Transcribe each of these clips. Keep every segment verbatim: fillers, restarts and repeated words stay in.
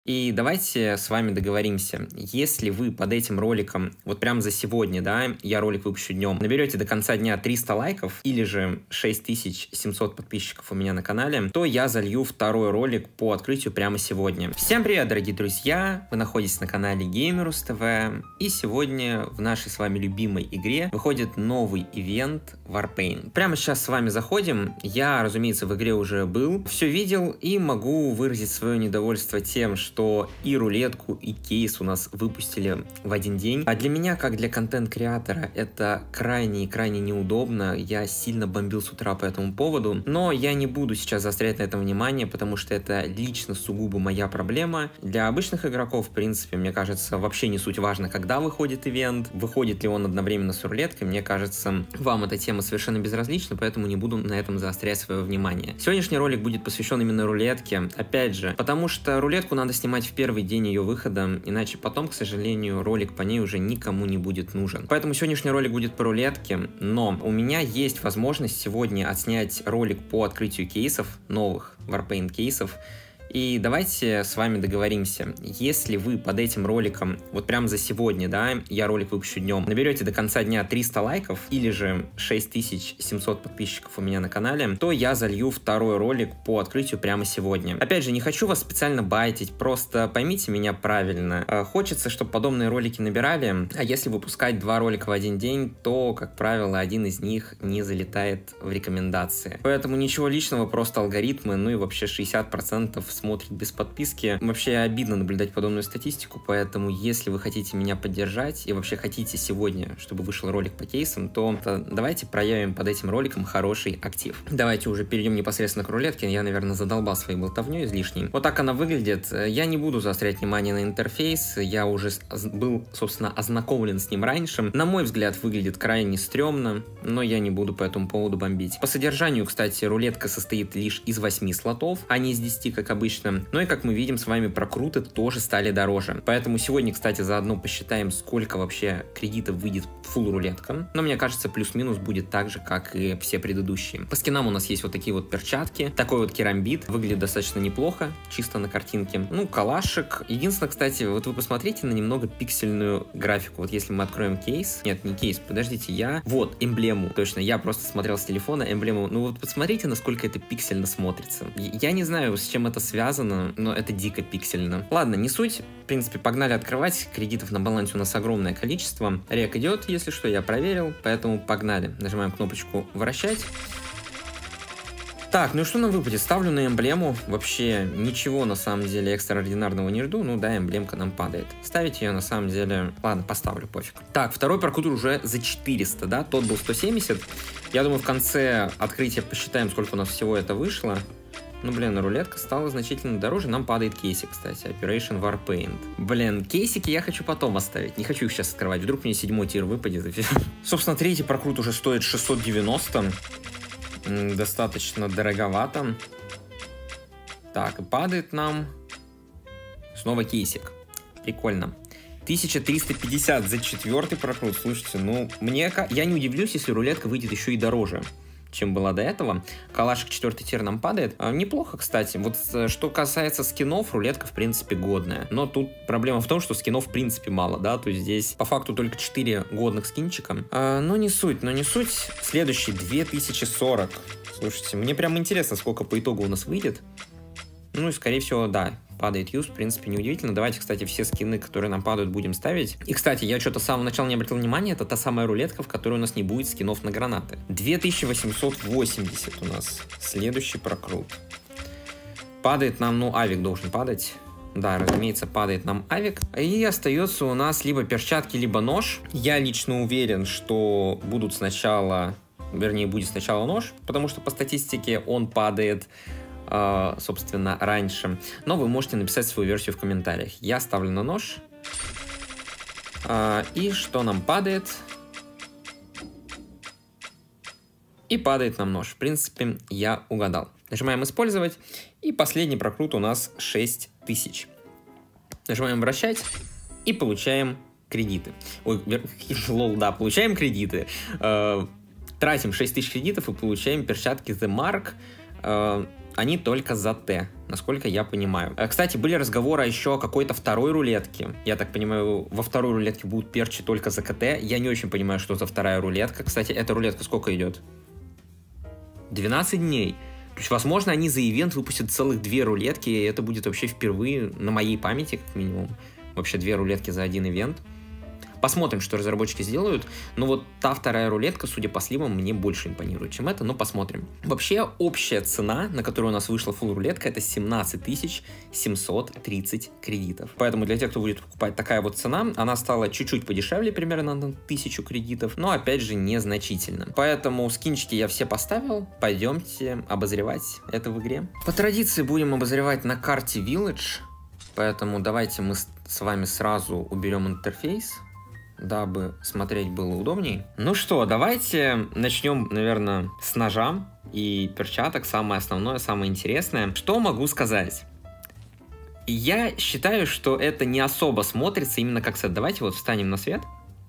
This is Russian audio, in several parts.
И давайте с вами договоримся, если вы под этим роликом, вот прям за сегодня, да, я ролик выпущу днем, наберете до конца дня триста лайков или же шесть тысяч семьсот подписчиков у меня на канале, то я залью второй ролик по открытию прямо сегодня. Всем привет, дорогие друзья, вы находитесь на канале Gamerus ти ви, и сегодня в нашей с вами любимой игре выходит новый ивент Warpaint. Прямо сейчас с вами заходим, я, разумеется, в игре уже был, все видел и могу выразить свое недовольство тем, что что и рулетку, и кейс у нас выпустили в один день. А для меня, как для контент-креатора, это крайне и крайне неудобно. Я сильно бомбил с утра по этому поводу. Но я не буду сейчас заострять на этом внимание, потому что это лично сугубо моя проблема. Для обычных игроков, в принципе, мне кажется, вообще не суть важно, когда выходит ивент, выходит ли он одновременно с рулеткой. Мне кажется, вам эта тема совершенно безразлична, поэтому не буду на этом заострять свое внимание. Сегодняшний ролик будет посвящен именно рулетке. Опять же, потому что рулетку надо снимать в первый день ее выхода, иначе потом, к сожалению, ролик по ней уже никому не будет нужен. Поэтому сегодняшний ролик будет по рулетке, но у меня есть возможность сегодня отснять ролик по открытию кейсов, новых Warpaint кейсов. И давайте с вами договоримся, если вы под этим роликом, вот прям за сегодня, да, я ролик выпущу днем, наберете до конца дня триста лайков или же шесть тысяч семьсот подписчиков у меня на канале, то я залью второй ролик по открытию прямо сегодня. Опять же, не хочу вас специально байтить, просто поймите меня правильно. Хочется, чтобы подобные ролики набирали, а если выпускать два ролика в один день, то, как правило, один из них не залетает в рекомендации. Поэтому ничего личного, просто алгоритмы, ну и вообще шестьдесят процентов смотрит без подписки. Вообще обидно наблюдать подобную статистику, поэтому если вы хотите меня поддержать и вообще хотите сегодня, чтобы вышел ролик по кейсам, то, то давайте проявим под этим роликом хороший актив. Давайте уже перейдем непосредственно к рулетке. Я, наверное, задолбал своей болтовней излишней. Вот так она выглядит. Я не буду заострять внимание на интерфейс. Я уже был, собственно, ознакомлен с ним раньше. На мой взгляд, выглядит крайне стрёмно, но я не буду по этому поводу бомбить. По содержанию, кстати, рулетка состоит лишь из восьми слотов, а не из десяти, как обычно. Ну и, как мы видим с вами, прокруты тоже стали дороже. Поэтому сегодня, кстати, заодно посчитаем, сколько вообще кредитов выйдет фулл рулетка. Но мне кажется, плюс-минус будет так же, как и все предыдущие. По скинам у нас есть вот такие вот перчатки. Такой вот керамбит. Выглядит достаточно неплохо, чисто на картинке. Ну, калашик. Единственное, кстати, вот вы посмотрите на немного пиксельную графику. Вот если мы откроем кейс. Нет, не кейс, подождите, я... Вот, эмблему. Точно, я просто смотрел с телефона эмблему. Ну вот посмотрите, насколько это пиксельно смотрится. Я не знаю, с чем это связано. Связано, но это дико пиксельно. Ладно, не суть. В принципе, погнали открывать. Кредитов на балансе у нас огромное количество. Рек идет, если что, я проверил, поэтому погнали. Нажимаем кнопочку «Вращать». Так, ну и что нам выпадет? Ставлю на эмблему. Вообще ничего на самом деле экстраординарного не жду. Ну да, эмблемка нам падает. Ставить ее на самом деле... Ладно, поставлю, пофиг. Так, второй прокрут уже за четыреста, да? Тот был сто семьдесят. Я думаю, в конце открытия посчитаем, сколько у нас всего это вышло. Ну, блин, рулетка стала значительно дороже. Нам падает кейсик, кстати. Operation Warpaint. Блин, кейсики я хочу потом оставить. Не хочу их сейчас открывать. Вдруг мне седьмой тир выпадет. Собственно, третий прокрут уже стоит шестьсот девяносто. Достаточно дороговато. Так, и падает нам снова кейсик. Прикольно. тысяча триста пятьдесят за четвертый прокрут. Слушайте, ну, мне... Я не удивлюсь, если рулетка выйдет еще и дороже, чем была до этого. Калашик четвертый тир нам падает. А, неплохо, кстати. Вот что касается скинов, рулетка, в принципе, годная. Но тут проблема в том, что скинов, в принципе, мало, да. То есть здесь по факту только четыре годных скинчика. А, но не суть, но не суть. Следующий две тысячи сорок. Слушайте, мне прям интересно, сколько по итогу у нас выйдет. Ну и, скорее всего, да, падает юз, в принципе, неудивительно. Давайте, кстати, все скины, которые нам падают, будем ставить. И, кстати, я что-то с самого начала не обратил внимания, это та самая рулетка, в которой у нас не будет скинов на гранаты. две тысячи восемьсот восемьдесят у нас следующий прокрут. Падает нам, ну, авик должен падать. Да, разумеется, падает нам авик. И остается у нас либо перчатки, либо нож. Я лично уверен, что будут сначала... Вернее, будет сначала нож, потому что по статистике он падает... собственно, раньше. Но вы можете написать свою версию в комментариях. Я ставлю на нож. И что нам падает? И падает нам нож. В принципе, я угадал. Нажимаем «Использовать». И последний прокрут у нас шесть тысяч. Нажимаем «Вращать». И получаем кредиты. Ой, лол, да, получаем кредиты. Тратим шесть тысяч кредитов и получаем перчатки The Mark. они только за Т, насколько я понимаю. Кстати, были разговоры еще о какой-то второй рулетке. Я так понимаю, во второй рулетке будут перчи только за КТ. Я не очень понимаю, что за вторая рулетка. Кстати, эта рулетка сколько идет? двенадцать дней. То есть, возможно, они за ивент выпустят целых две рулетки, и это будет вообще впервые на моей памяти, как минимум. Вообще две рулетки за один ивент. Посмотрим, что разработчики сделают. Но вот та вторая рулетка, судя по сливам, мне больше импонирует, чем это, но посмотрим. Вообще, общая цена, на которую у нас вышла фулл рулетка, это семнадцать тысяч семьсот тридцать кредитов. Поэтому для тех, кто будет покупать, такая вот цена, она стала чуть-чуть подешевле, примерно на тысячу кредитов, но опять же незначительно. Поэтому скинчики я все поставил. Пойдемте обозревать это в игре. По традиции будем обозревать на карте Village, поэтому давайте мы с вами сразу уберем интерфейс, дабы смотреть было удобней. Ну что, давайте начнем, наверное, с ножа и перчаток. Самое основное, самое интересное. Что могу сказать? Я считаю, что это не особо смотрится именно как сет. Давайте вот встанем на свет.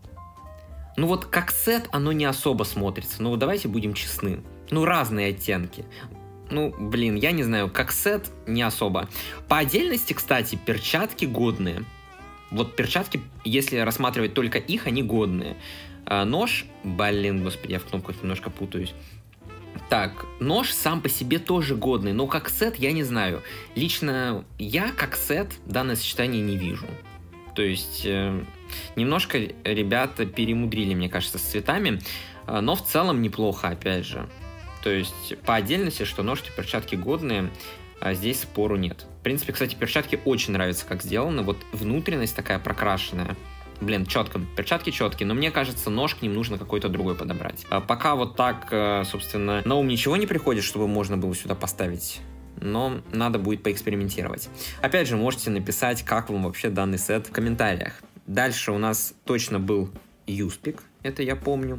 Ну вот как сет оно не особо смотрится. Ну вот давайте будем честны. Ну разные оттенки. Ну, блин, я не знаю, как сет не особо. По отдельности, кстати, перчатки годные. Вот перчатки, если рассматривать только их, они годные. А нож, блин, господи, я в кнопках немножко путаюсь. Так, нож сам по себе тоже годный, но как сет я не знаю. Лично я как сет данное сочетание не вижу. То есть э, немножко ребята перемудрили, мне кажется, с цветами, э, но в целом неплохо, опять же. То есть по отдельности, что нож и перчатки годные, а здесь спору нет. В принципе, кстати, перчатки очень нравятся, как сделаны. Вот внутренность такая прокрашенная. Блин, четко. Перчатки четкие, но мне кажется, нож к ним нужно какой-то другой подобрать. А пока вот так, собственно, на ум ничего не приходит, чтобы можно было сюда поставить. Но надо будет поэкспериментировать. Опять же, можете написать, как вам вообще данный сет в комментариях. Дальше у нас точно был Юспик. Это я помню.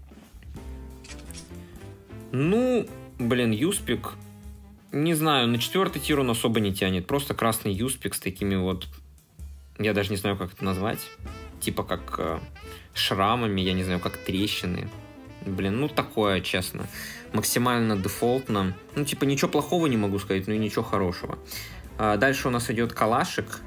Ну, блин, Юспик... Не знаю, на четвертый тир он особо не тянет. Просто красный юспик с такими вот... Я даже не знаю, как это назвать. Типа как э, шрамами, я не знаю, как трещины. Блин, ну такое, честно. Максимально дефолтно. Ну типа ничего плохого не могу сказать, но и ничего хорошего. А дальше у нас идет калашик.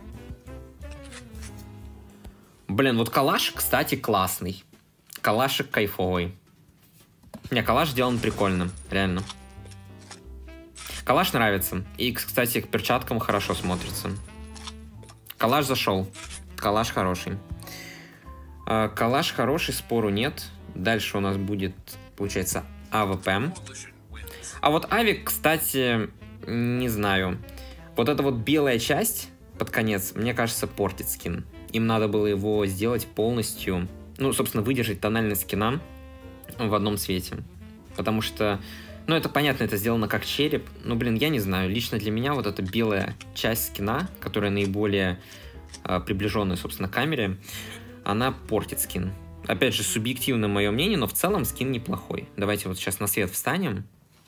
Блин, вот калашик, кстати, классный. Калашик кайфовый. Не, калаш сделан прикольно, реально. Калаш нравится. И, кстати, к перчаткам хорошо смотрится. Калаш зашел. Калаш хороший. Калаш хороший, спору нет. Дальше у нас будет, получается, АВП. А вот авик, кстати, не знаю. Вот эта вот белая часть под конец, мне кажется, портит скин. Им надо было его сделать полностью, ну, собственно, выдержать тональность скина в одном цвете. Потому что... Ну, это понятно, это сделано как череп. Но, блин, я не знаю. Лично для меня вот эта белая часть скина, которая наиболее э, приближенная, собственно, к камере, она портит скин. Опять же, субъективно мое мнение, но в целом скин неплохой. Давайте вот сейчас на свет встанем.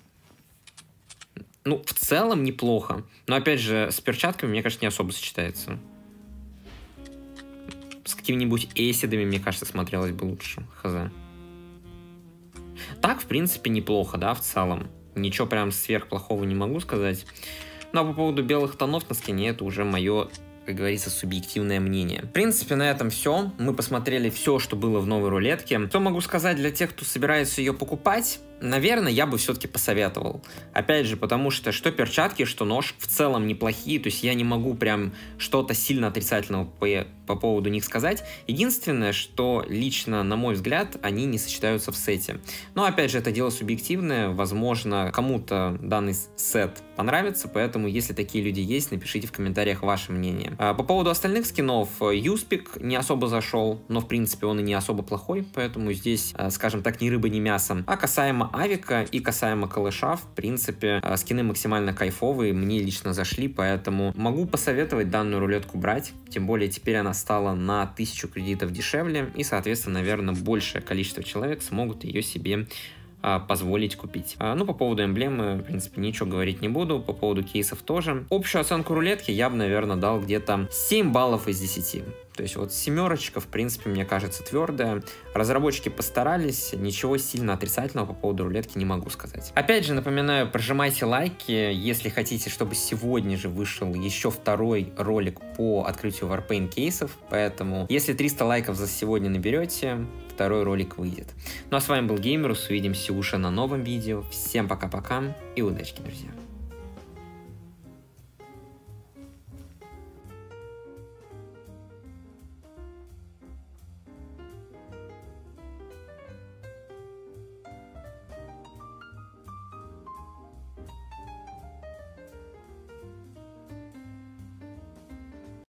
Ну, в целом неплохо. Но, опять же, с перчатками, мне кажется, не особо сочетается. С какими-нибудь эсидами, мне кажется, смотрелось бы лучше. Хз. Так, в принципе, неплохо, да, в целом. Ничего прям сверхплохого не могу сказать. Ну, а по поводу белых тонов на скине, это уже мое, как говорится, субъективное мнение. В принципе, на этом все. Мы посмотрели все, что было в новой рулетке. Что могу сказать для тех, кто собирается ее покупать? Наверное, я бы все-таки посоветовал. Опять же, потому что что перчатки, что нож в целом неплохие. То есть я не могу прям что-то сильно отрицательного по, по поводу них сказать. Единственное, что лично, на мой взгляд, они не сочетаются в сете. Но опять же, это дело субъективное. Возможно, кому-то данный сет понравится. Поэтому, если такие люди есть, напишите в комментариях ваше мнение. А по поводу остальных скинов, Юспик не особо зашел. Но, в принципе, он и не особо плохой. Поэтому здесь, скажем так, ни рыба, ни мясо. А касаемо авика и касаемо калаша, в принципе, скины максимально кайфовые, мне лично зашли, поэтому могу посоветовать данную рулетку брать, тем более теперь она стала на тысячу кредитов дешевле, и, соответственно, наверное, большее количество человек смогут ее себе а, позволить купить. А, ну, по поводу эмблемы, в принципе, ничего говорить не буду. По поводу кейсов тоже. Общую оценку рулетки я бы, наверное, дал где-то семь баллов из десяти. То есть вот семерочка, в принципе, мне кажется, твердая. Разработчики постарались, ничего сильно отрицательного по поводу рулетки не могу сказать. Опять же, напоминаю, прожимайте лайки, если хотите, чтобы сегодня же вышел еще второй ролик по открытию Warpaint кейсов. Поэтому, если триста лайков за сегодня наберете, второй ролик выйдет. Ну а с вами был Геймерус, увидимся уже на новом видео. Всем пока-пока и удачи, друзья.